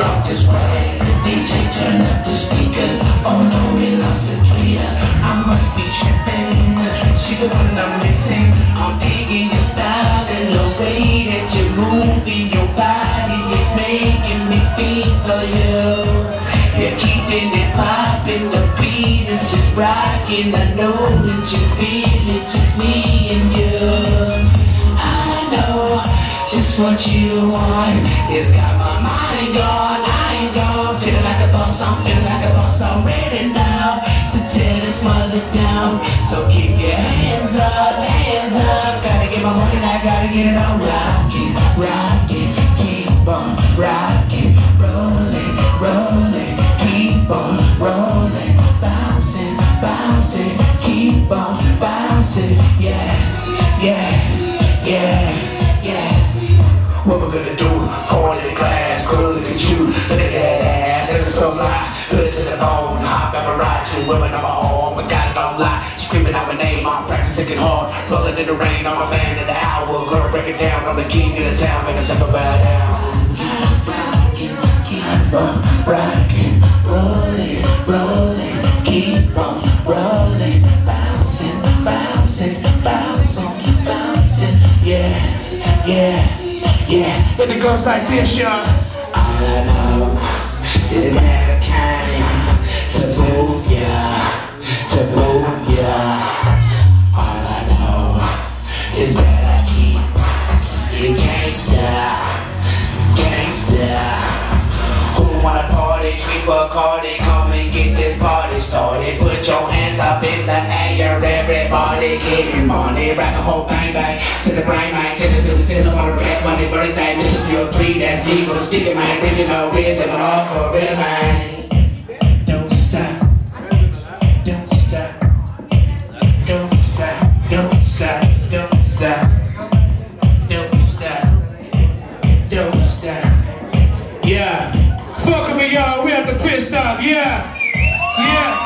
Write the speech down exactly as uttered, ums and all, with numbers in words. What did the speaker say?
rock this way. The D J turn up the speakers. Oh no, we lost a tweeter. I must be tripping. She's the one I'm missing. I'm digging your style and the way that you're moving your body, just making me feel for you. You're keeping it popping, the beat is just rocking. I know that you feel it, just me and you. I know just what you want. It's got my mind gone, I ain't gone. Feeling like a boss, I'm feeling like a boss. I'm ready now to tear this mother down. So keep your hands up, hands up. Gotta get my money now, gotta get it on. Rockin', rockin', keep on rockin', rollin', rollin', keep on rollin', bouncing, bouncing, keep on bouncing. Yeah, yeah, yeah, yeah. What we're gonna do? Pour in the glass, cool and chew. Look at that ass, and it's so fly. Hood to the bone, hop ever ride to women on my own. But God don't lie, screaming out my name, I'm practicing hard. Rolling in the rain on the band of the hour. Gonna break it down, I'm the king of the town, make a simple bow down. Keep rockin', keep on rockin', rollin', rollin', keep on rollin', bouncing, bouncing, bouncing, bouncing. Yeah, yeah. Yeah, but it goes like this, y'all. All I know is that I came to move ya, to move ya. All I know is that I keep it gangsta, gangsta. Who wanna party, drink Bacardi, come and get this party started. Put your hands up in the air, everybody getting money. Arapahoe bang bang to the brain, man, to the to the cinema, red money birthday. Miss if you agree, that's me for the speaker, man. Original rhythm, hardcore rhythm, man. Don't stop, don't stop, don't stop, don't stop, don't stop, don't stop, don't stop. Yeah. Fuck with me, y'all. We have to pit stop. Yeah. Yeah.